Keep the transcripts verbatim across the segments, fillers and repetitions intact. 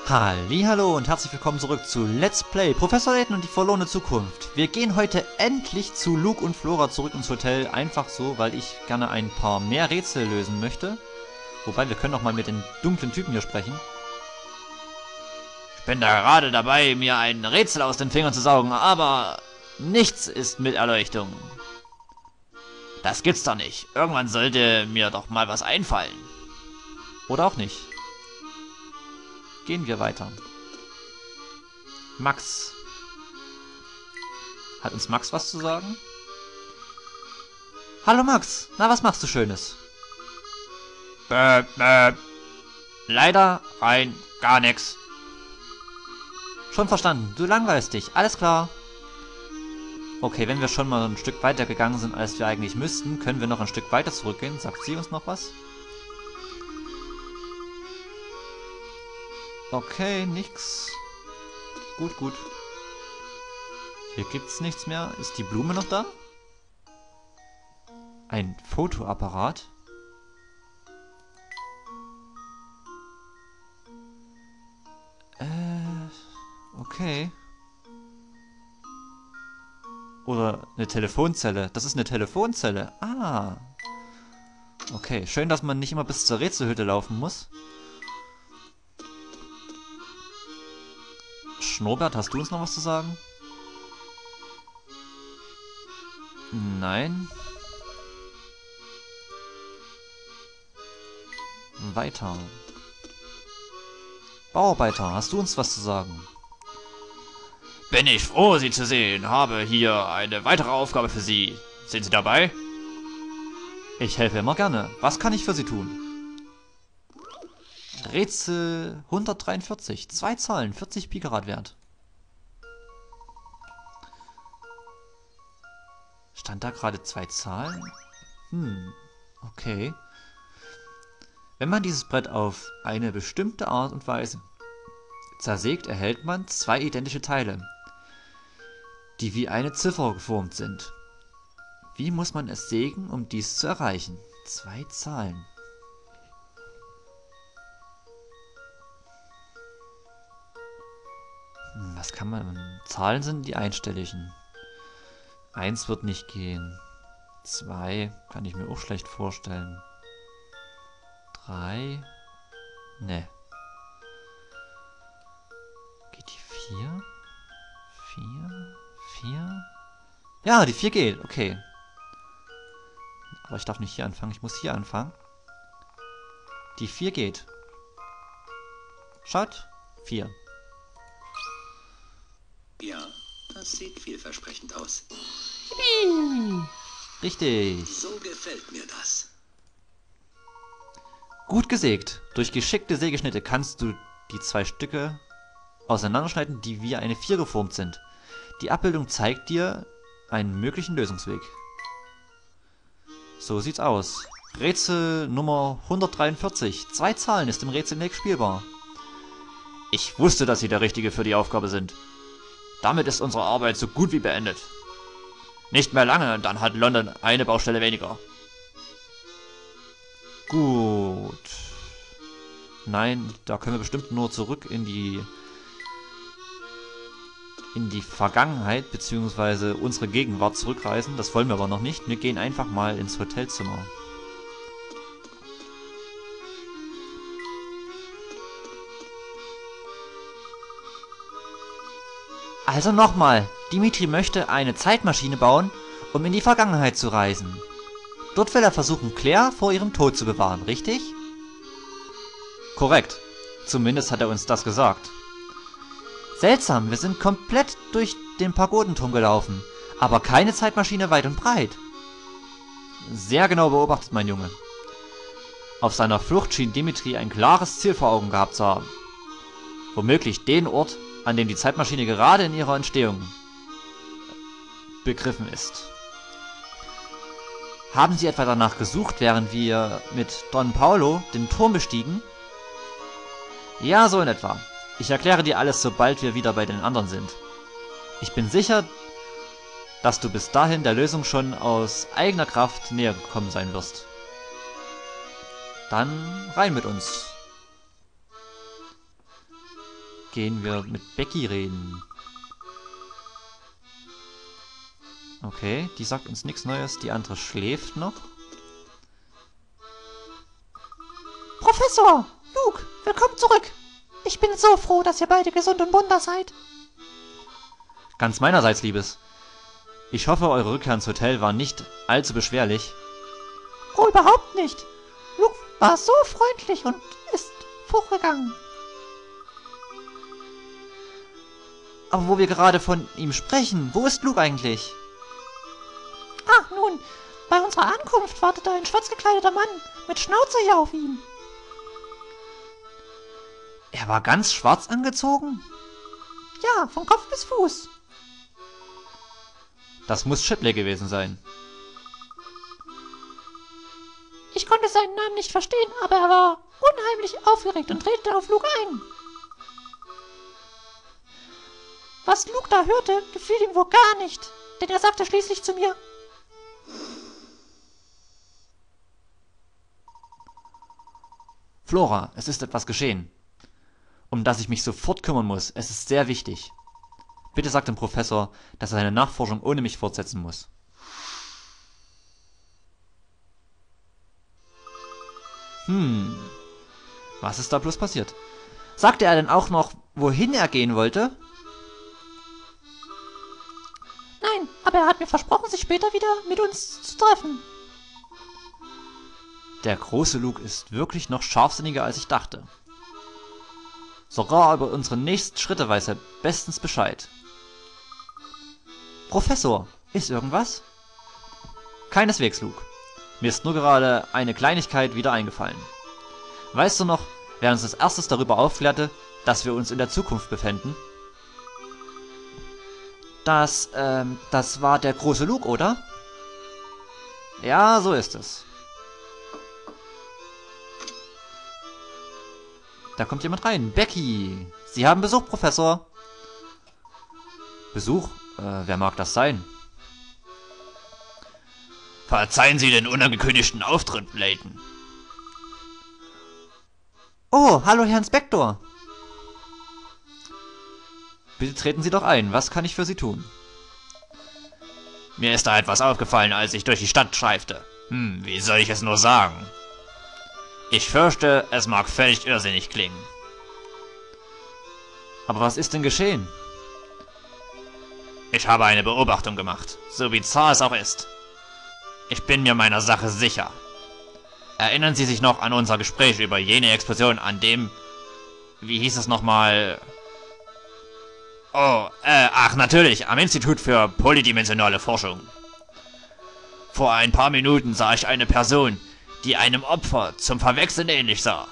Hallihallo und herzlich willkommen zurück zu Let's Play Professor Layton und die verlorene Zukunft. Wir gehen heute endlich zu Luke und Flora zurück ins Hotel, einfach so, weil ich gerne ein paar mehr Rätsel lösen möchte. Wobei, wir können auch mal mit den dunklen Typen hier sprechen. Ich bin da gerade dabei, mir ein Rätsel aus den Fingern zu saugen, aber nichts ist mit Erleuchtung. Das gibt's doch nicht. Irgendwann sollte mir doch mal was einfallen. Oder auch nicht. Gehen wir weiter. Max. Hat uns Max was zu sagen? Hallo Max, na was machst du Schönes? Bäh, bäh. Leider rein gar nix. Schon verstanden, du langweilst dich, alles klar. Okay, wenn wir schon mal ein Stück weiter gegangen sind, als wir eigentlich müssten, können wir noch ein Stück weiter zurückgehen. Sagt sie uns noch was? Okay, nix. Gut, gut. Hier gibt's nichts mehr. Ist die Blume noch da? Ein Fotoapparat? Äh, okay. Oder eine Telefonzelle. Das ist eine Telefonzelle. Ah. Okay, schön, dass man nicht immer bis zur Rätselhütte laufen muss. Schnurrbart, hast du uns noch was zu sagen? Nein. Weiter. Bauarbeiter, hast du uns was zu sagen? Bin ich froh, Sie zu sehen. Habe hier eine weitere Aufgabe für Sie. Sind Sie dabei? Ich helfe immer gerne. Was kann ich für Sie tun? Rätsel hundertdreiundvierzig. Zwei Zahlen, vierzig Pi Grad Wert. Stand da gerade zwei Zahlen? Hm, okay. Wenn man dieses Brett auf eine bestimmte Art und Weise zersägt, erhält man zwei identische Teile, die wie eine Ziffer geformt sind. Wie muss man es sägen, um dies zu erreichen? Zwei Zahlen. Was kann man... Zahlen sind die einstelligen. Eins wird nicht gehen. Zwei kann ich mir auch schlecht vorstellen. Drei... Ne. Geht die vier? Vier? Vier? Ja, die vier geht. Okay. Aber ich darf nicht hier anfangen. Ich muss hier anfangen. Die vier geht. Schaut. vier. Ja, das sieht vielversprechend aus. Richtig. So gefällt mir das. Gut gesägt. Durch geschickte Sägeschnitte kannst du die zwei Stücke auseinanderschneiden, die wie eine vier geformt sind. Die Abbildung zeigt dir einen möglichen Lösungsweg. So sieht's aus. Rätsel Nummer hundertdreiundvierzig. Zwei Zahlen ist im Rätsel nicht spielbar. Ich wusste, dass Sie der Richtige für die Aufgabe sind. Damit ist unsere Arbeit so gut wie beendet. Nicht mehr lange, dann hat London eine Baustelle weniger. Gut. Nein, da können wir bestimmt nur zurück in die in die Vergangenheit bzw. unsere Gegenwart zurückreisen. Das wollen wir aber noch nicht. Wir gehen einfach mal ins Hotelzimmer. Also nochmal, Dimitri möchte eine Zeitmaschine bauen, um in die Vergangenheit zu reisen. Dort will er versuchen, Claire vor ihrem Tod zu bewahren, richtig? Korrekt. Zumindest hat er uns das gesagt. Seltsam, wir sind komplett durch den Pagodenturm gelaufen, aber keine Zeitmaschine weit und breit. Sehr genau beobachtet, mein Junge. Auf seiner Flucht schien Dimitri ein klares Ziel vor Augen gehabt zu haben. Womöglich den Ort, an dem die Zeitmaschine gerade in ihrer Entstehung begriffen ist. Haben Sie etwa danach gesucht, während wir mit Don Paolo den Turm bestiegen? Ja, so in etwa. Ich erkläre dir alles, sobald wir wieder bei den anderen sind. Ich bin sicher, dass du bis dahin der Lösung schon aus eigener Kraft näher gekommen sein wirst. Dann rein mit uns. gehen wir mit Becky reden. Okay, die sagt uns nichts Neues, die andere schläft noch. Professor! Luke, willkommen zurück! Ich bin so froh, dass ihr beide gesund und munter seid. Ganz meinerseits, Liebes. Ich hoffe, eure Rückkehr ins Hotel war nicht allzu beschwerlich. Oh, überhaupt nicht. Luke war so freundlich und ist vorgegangen. Aber wo wir gerade von ihm sprechen, wo ist Luke eigentlich? Ach nun, bei unserer Ankunft wartete ein schwarz gekleideter Mann mit Schnauze hier auf ihn. Er war ganz schwarz angezogen? Ja, von Kopf bis Fuß. Das muss Shipley gewesen sein. Ich konnte seinen Namen nicht verstehen, aber er war unheimlich aufgeregt und redete auf Luke ein. Was Luke da hörte, gefiel ihm wohl gar nicht, denn er sagte schließlich zu mir: Flora, es ist etwas geschehen, um das ich mich sofort kümmern muss. Es ist sehr wichtig. Bitte sag dem Professor, dass er seine Nachforschung ohne mich fortsetzen muss. Hm, was ist da bloß passiert? Sagte er denn auch noch, wohin er gehen wollte? Nein, aber er hat mir versprochen, sich später wieder mit uns zu treffen. Der große Luke ist wirklich noch scharfsinniger, als ich dachte. Sogar über unsere nächsten Schritte weiß er bestens Bescheid. Professor, ist irgendwas? Keineswegs, Luke. Mir ist nur gerade eine Kleinigkeit wieder eingefallen. Weißt du noch, wer uns als erstes darüber aufklärte, dass wir uns in der Zukunft befänden? Das, ähm, das war der große Luke, oder? Ja, so ist es. Da kommt jemand rein. Becky! Sie haben Besuch, Professor. Besuch? Äh, wer mag das sein? Verzeihen Sie den unangekündigten Auftritt, Layton. Oh, hallo, Herr Inspektor. Bitte treten Sie doch ein. Was kann ich für Sie tun? Mir ist da etwas aufgefallen, als ich durch die Stadt streifte. Hm, wie soll ich es nur sagen? Ich fürchte, es mag völlig irrsinnig klingen. Aber was ist denn geschehen? Ich habe eine Beobachtung gemacht, so bizarr es auch ist. Ich bin mir meiner Sache sicher. Erinnern Sie sich noch an unser Gespräch über jene Explosion an dem... Wie hieß es nochmal? Oh, äh, ach natürlich, am Institut für polydimensionale Forschung. Vor ein paar Minuten sah ich eine Person, die einem Opfer zum Verwechseln ähnlich sah.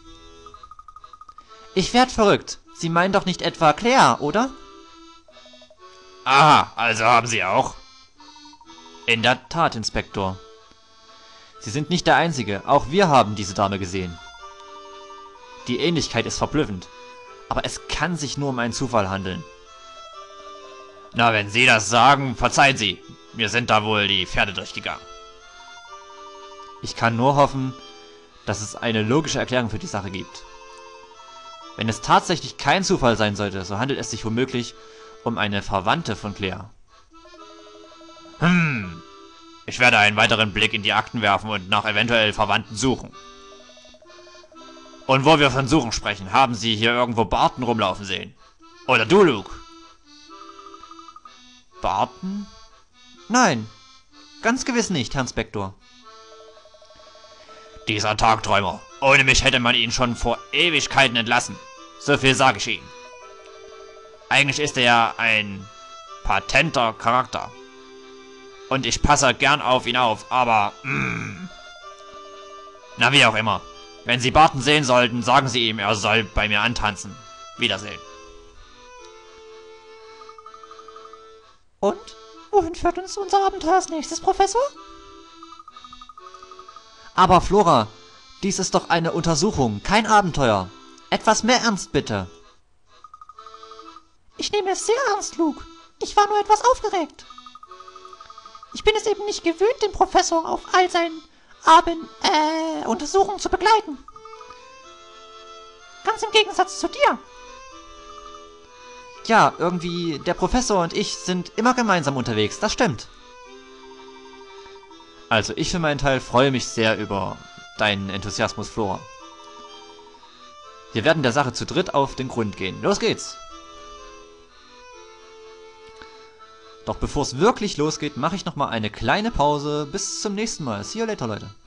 Ich werd verrückt. Sie meinen doch nicht etwa Claire, oder? Aha, also haben Sie auch? In der Tat, Inspektor. Sie sind nicht der Einzige, auch wir haben diese Dame gesehen. Die Ähnlichkeit ist verblüffend, aber es kann sich nur um einen Zufall handeln. Na, wenn Sie das sagen, verzeihen Sie, mir sind da wohl die Pferde durchgegangen. Ich kann nur hoffen, dass es eine logische Erklärung für die Sache gibt. Wenn es tatsächlich kein Zufall sein sollte, so handelt es sich womöglich um eine Verwandte von Claire. Hm, ich werde einen weiteren Blick in die Akten werfen und nach eventuell Verwandten suchen. Und wo wir von Suchen sprechen, haben Sie hier irgendwo Barton rumlaufen sehen? Oder du, Luke? Barton? Nein, ganz gewiss nicht, Herr Inspektor. Dieser Tagträumer. Ohne mich hätte man ihn schon vor Ewigkeiten entlassen. So viel sage ich Ihnen. Eigentlich ist er ja ein patenter Charakter. Und ich passe gern auf ihn auf, aber... Mm, na, wie auch immer. Wenn Sie Barton sehen sollten, sagen Sie ihm, er soll bei mir antanzen. Wiedersehen. Und? Wohin führt uns unser Abenteuer als nächstes, Professor? Aber Flora, dies ist doch eine Untersuchung, kein Abenteuer. Etwas mehr Ernst, bitte. Ich nehme es sehr ernst, Luke. Ich war nur etwas aufgeregt. Ich bin es eben nicht gewöhnt, den Professor auf all seinen Abend, äh, Untersuchungen zu begleiten. Ganz im Gegensatz zu dir. Ja, irgendwie, der Professor und ich sind immer gemeinsam unterwegs, das stimmt. Also ich für meinen Teil freue mich sehr über deinen Enthusiasmus, Flora. Wir werden der Sache zu dritt auf den Grund gehen. Los geht's! Doch bevor es wirklich losgeht, mache ich nochmal eine kleine Pause. Bis zum nächsten Mal. See you later, Leute.